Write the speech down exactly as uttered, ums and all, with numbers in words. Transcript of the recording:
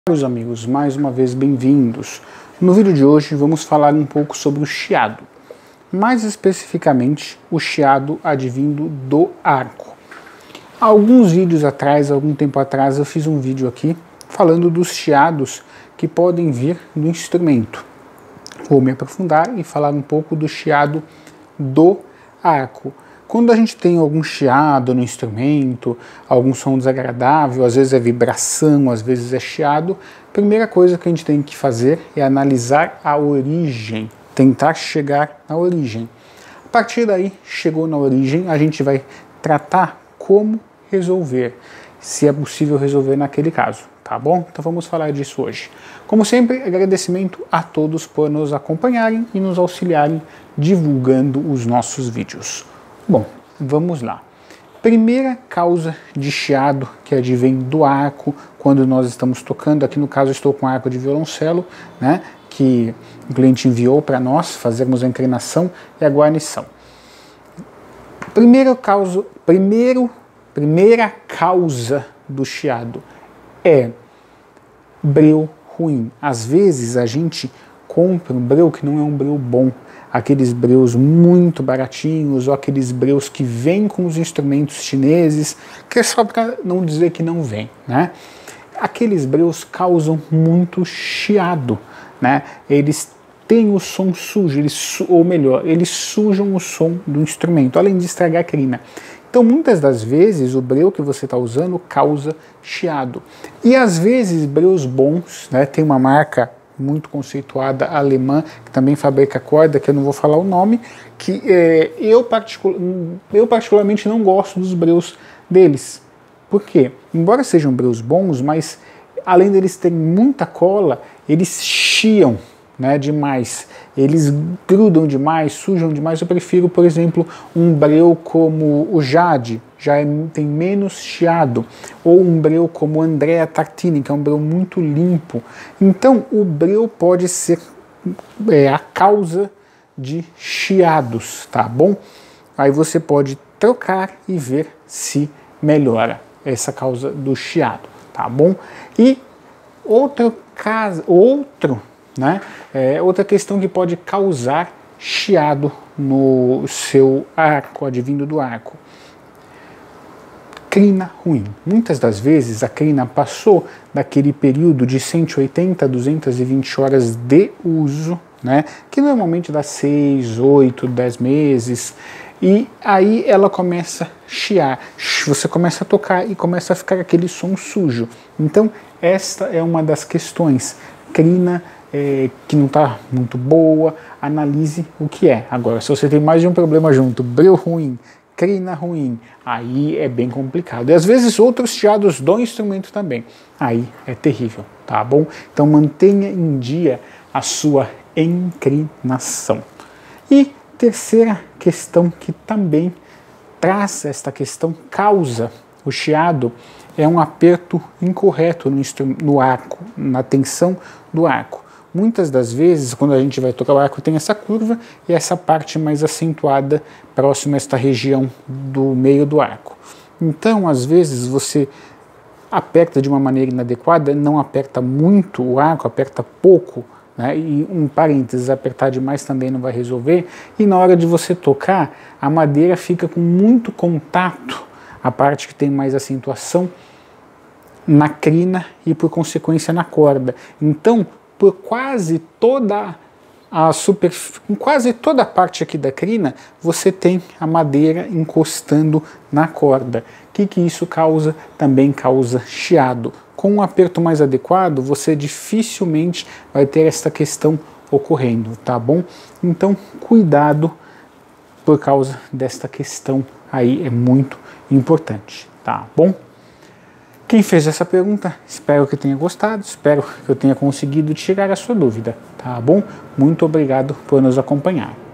Meus amigos, mais uma vez bem-vindos. No vídeo de hoje vamos falar um pouco sobre o chiado, mais especificamente o chiado advindo do arco. Há alguns vídeos atrás, algum tempo atrás, eu fiz um vídeo aqui falando dos chiados que podem vir do instrumento. Vou me aprofundar e falar um pouco do chiado do arco. Quando a gente tem algum chiado no instrumento, algum som desagradável, às vezes é vibração, às vezes é chiado, a primeira coisa que a gente tem que fazer é analisar a origem, tentar chegar na origem. A partir daí, chegou na origem, a gente vai tratar como resolver, se é possível resolver naquele caso, tá bom? Então vamos falar disso hoje. Como sempre, agradecimento a todos por nos acompanharem e nos auxiliarem divulgando os nossos vídeos. Bom, vamos lá. Primeira causa de chiado que advém do arco quando nós estamos tocando, aqui no caso eu estou com arco de violoncelo, né, que o cliente enviou para nós fazermos a inclinação e a guarnição. Primeira causa, primeiro, primeira causa do chiado é breu ruim. Às vezes a gente compra um breu que não é um breu bom, aqueles breus muito baratinhos, ou aqueles breus que vêm com os instrumentos chineses, que é só para não dizer que não vem, né? Aqueles breus causam muito chiado, né? Eles têm o som sujo, eles, ou melhor, eles sujam o som do instrumento, além de estragar a crina. Então, muitas das vezes, o breu que você está usando causa chiado. E às vezes, breus bons, né? Tem uma marca muito conceituada alemã, que também fabrica corda, que eu não vou falar o nome, que é, eu, particular, eu particularmente não gosto dos breus deles. Por quê? Embora sejam breus bons, mas além deles terem muita cola, eles chiam, né, demais. Eles grudam demais, sujam demais. Eu prefiro, por exemplo, um breu como o Jade, já é, tem menos chiado, ou um breu como o Andrea Tartini, que é um breu muito limpo. Então o breu pode ser é, a causa de chiados, tá bom? Aí você pode trocar e ver se melhora essa causa do chiado, tá bom? E outro caso, outro, né, é, outra questão que pode causar chiado no seu arco, advindo do arco. Crina ruim. Muitas das vezes a crina passou daquele período de cento e oitenta a duzentas e vinte horas de uso, né, que normalmente dá seis, oito, dez meses, e aí ela começa a chiar, você começa a tocar e começa a ficar aquele som sujo. Então esta é uma das questões. Crina é, que não está muito boa, analise o que é. Agora, se você tem mais de um problema junto, breu ruim, crina ruim, aí é bem complicado. E às vezes outros chiados do instrumento também, aí é terrível, tá bom? Então mantenha em dia a sua inclinação. E terceira questão que também traz esta questão, causa o chiado, é um aperto incorreto no, no arco, na tensão do arco. Muitas das vezes, quando a gente vai tocar o arco, tem essa curva e essa parte mais acentuada próxima a esta região do meio do arco. Então, às vezes, você aperta de uma maneira inadequada, não aperta muito o arco, aperta pouco, né? E um parênteses, apertar demais também não vai resolver, e na hora de você tocar, a madeira fica com muito contato, a parte que tem mais acentuação, na crina e por consequência na corda. Então, por quase toda a super, quase toda a parte aqui da crina, você tem a madeira encostando na corda. O que que isso causa? Também causa chiado. Com um aperto mais adequado, você dificilmente vai ter esta questão ocorrendo, tá bom? Então, cuidado por causa desta questão aí, é muito importante, tá bom? Quem fez essa pergunta, espero que tenha gostado, espero que eu tenha conseguido tirar a sua dúvida, tá bom? Muito obrigado por nos acompanhar.